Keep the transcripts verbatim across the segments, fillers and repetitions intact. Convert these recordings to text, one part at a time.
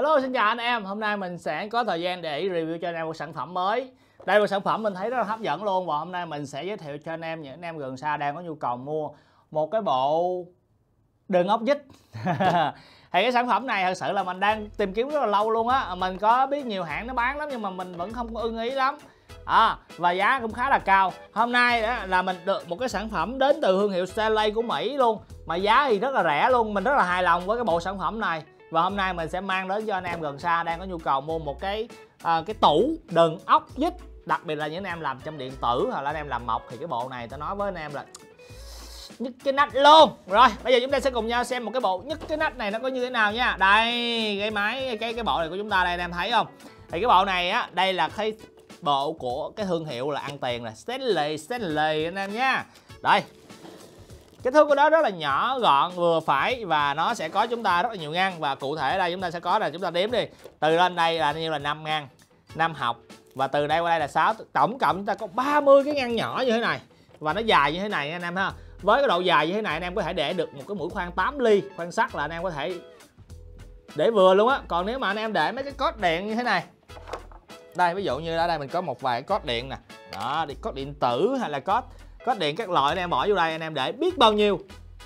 Hello, xin chào anh em. Hôm nay mình sẽ có thời gian để review cho anh em một sản phẩm mới. Đây là một sản phẩm mình thấy rất là hấp dẫn luôn. Và hôm nay mình sẽ giới thiệu cho anh em, những anh em gần xa đang có nhu cầu mua một cái bộ đường ốc vít. Thì cái sản phẩm này thật sự là mình đang tìm kiếm rất là lâu luôn á. Mình có biết nhiều hãng nó bán lắm nhưng mà mình vẫn không có ưng ý lắm. À, và giá cũng khá là cao. Hôm nay đó là mình được một cái sản phẩm đến từ thương hiệu Stanley của Mỹ luôn, mà giá thì rất là rẻ luôn. Mình rất là hài lòng với cái bộ sản phẩm này. Và hôm nay mình sẽ mang đến cho anh em gần xa đang có nhu cầu mua một cái à, cái tủ đựng ốc vít, đặc biệt là những anh em làm trong điện tử hoặc là anh em làm mộc thì cái bộ này tôi nói với anh em là nhức cái nách luôn. Rồi bây giờ chúng ta sẽ cùng nhau xem một cái bộ nhức cái nách này nó có như thế nào nha. Đây cái máy cái cái bộ này của chúng ta đây, anh em thấy không? Thì cái bộ này á, đây là cái bộ của cái thương hiệu là ăn tiền là Stanley Stanley anh em nha. Đây, kích thước của nó rất là nhỏ gọn vừa phải và nó sẽ có chúng ta rất là nhiều ngăn. Và cụ thể đây chúng ta sẽ có là chúng ta đếm đi, từ lên đây là như là năm ngăn, năm học, và từ đây qua đây là sáu, tổng cộng chúng ta có ba mươi cái ngăn nhỏ như thế này và nó dài như thế này anh em ha. Với cái độ dài như thế này anh em có thể để được một cái mũi khoan tám ly, khoan sắt là anh em có thể để vừa luôn á. Còn nếu mà anh em để mấy cái cốt điện như thế này, đây ví dụ như ở đây mình có một vài cốt điện nè, đó, đi cốt điện tử hay là cốt cốt điện các loại anh em bỏ vô đây, anh em để biết bao nhiêu.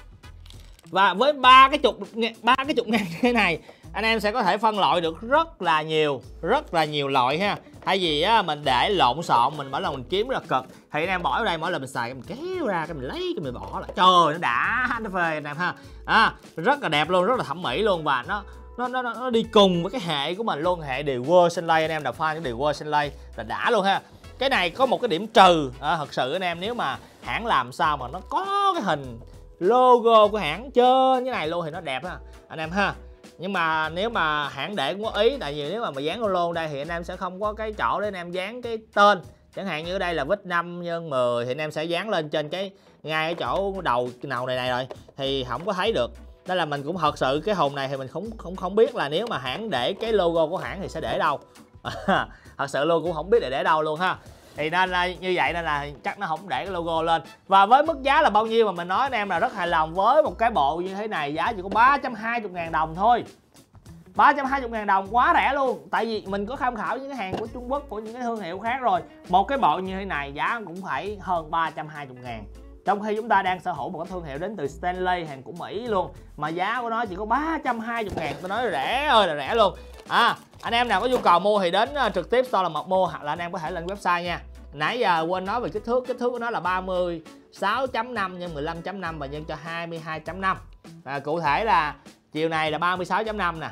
Và với ba cái chục ba cái chục ngăn như thế này anh em sẽ có thể phân loại được rất là nhiều rất là nhiều loại ha. Thay vì á, mình để lộn xộn, mình mỗi lần mình kiếm rất là cực, thì anh em bỏ vào đây, mỗi lần mình xài mình kéo ra cái mình lấy cái mình bỏ lại, trời nó đã nó phê anh em ha. À, rất là đẹp luôn, rất là thẩm mỹ luôn, và nó nó nó, nó đi cùng với cái hệ của mình luôn, hệ điều World Stanley. Anh em đọc file những điều World Stanley là đã luôn ha. Cái này có một cái điểm trừ à, thật sự anh em, nếu mà hãng làm sao mà nó có cái hình logo của hãng trên như này luôn thì nó đẹp ha anh em ha. Nhưng mà nếu mà hãng để cũng có ý, tại vì nếu mà mà dán logo đây thì anh em sẽ không có cái chỗ để anh em dán cái tên. Chẳng hạn như ở đây là vít năm nhân mười thì anh em sẽ dán lên trên cái ngay cái chỗ đầu nào này này rồi thì không có thấy được. Nên là mình cũng thật sự cái hồn này thì mình không không không biết là nếu mà hãng để cái logo của hãng thì sẽ để đâu. Thật sự luôn cũng không biết để để đâu luôn ha. Thì nên là như vậy nên là chắc nó không để cái logo lên. Và với mức giá là bao nhiêu mà mình nói anh em là rất hài lòng với một cái bộ như thế này, giá chỉ có ba trăm hai mươi ngàn đồng thôi. ba trăm hai mươi ngàn đồng quá rẻ luôn. Tại vì mình có tham khảo những cái hàng của Trung Quốc, của những cái thương hiệu khác rồi. Một cái bộ như thế này giá cũng phải hơn ba trăm hai mươi ngàn. Trong khi chúng ta đang sở hữu một cái thương hiệu đến từ Stanley, hàng của Mỹ luôn, mà giá của nó chỉ có ba trăm hai mươi ngàn. Tôi nói rẻ ơi là rẻ luôn. À, anh em nào có nhu cầu mua thì đến uh, trực tiếp store là một mua, hoặc là anh em có thể lên website nha. Nãy giờ quên nói về kích thước, kích thước của nó là ba mươi sáu chấm năm nhân mười lăm chấm năm và nhân cho hai mươi hai chấm năm. À, cụ thể là chiều này là ba mươi sáu chấm năm nè,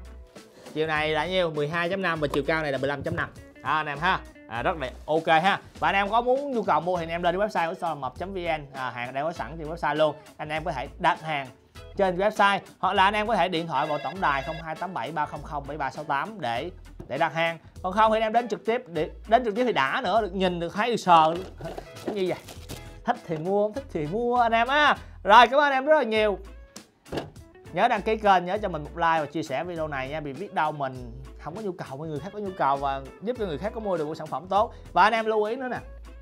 chiều này là nhiêu mười hai chấm năm và chiều cao này là mười lăm chấm năm. À, anh em ha. À, rất là ok ha. Và anh em có muốn nhu cầu mua thì anh em lên website của store là một chấm vn, à, hàng đã có sẵn trên website luôn. Anh em có thể đặt hàng trên website, hoặc là anh em có thể điện thoại vào tổng đài không hai tám bảy ba không không bảy ba sáu tám để để đặt hàng. Còn không thì anh em đến trực tiếp, để đến trực tiếp thì đã nữa, được nhìn được thấy được sờ như vậy. Thích thì mua, thích thì mua anh em á. Rồi cảm ơn anh em rất là nhiều. Nhớ đăng ký kênh, nhớ cho mình một like và chia sẻ video này nha, vì biết đâu mình không có nhu cầu mà người khác có nhu cầu và giúp cho người khác có mua được một sản phẩm tốt. Và anh em lưu ý nữa nè,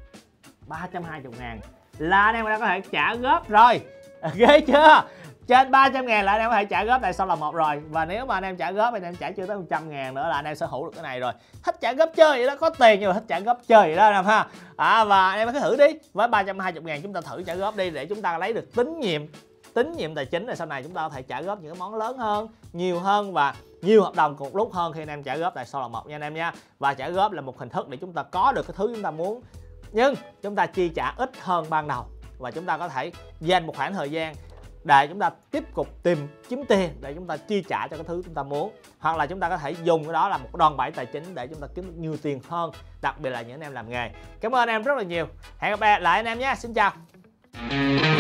ba trăm hai mươi ngàn là anh em đã có thể trả góp rồi. Ghê chưa? Trên ba trăm ngàn là anh em có thể trả góp tại sau là một rồi. Và nếu mà anh em trả góp anh em trả chưa tới một trăm ngàn nữa là anh em sở hữu được cái này rồi. Thích trả góp chơi vậy đó, có tiền nhưng mà thích trả góp chơi vậy đó anh em ha. À, và anh em cứ thử đi, với ba trăm hai mươi ngàn chúng ta thử trả góp đi để chúng ta lấy được tín nhiệm tín nhiệm tài chính, rồi sau này chúng ta có thể trả góp những cái món lớn hơn, nhiều hơn và nhiều hợp đồng cùng lúc hơn khi anh em trả góp tại sau là một nha anh em nha. Và trả góp là một hình thức để chúng ta có được cái thứ chúng ta muốn, nhưng chúng ta chi trả ít hơn ban đầu, và chúng ta có thể dành một khoảng thời gian để chúng ta tiếp tục tìm kiếm tiền để chúng ta chi trả cho cái thứ chúng ta muốn, hoặc là chúng ta có thể dùng cái đó là một đòn bẩy tài chính để chúng ta kiếm được nhiều tiền hơn, đặc biệt là những anh em làm nghề. Cảm ơn anh em rất là nhiều. Hẹn gặp lại anh em nhé. Xin chào.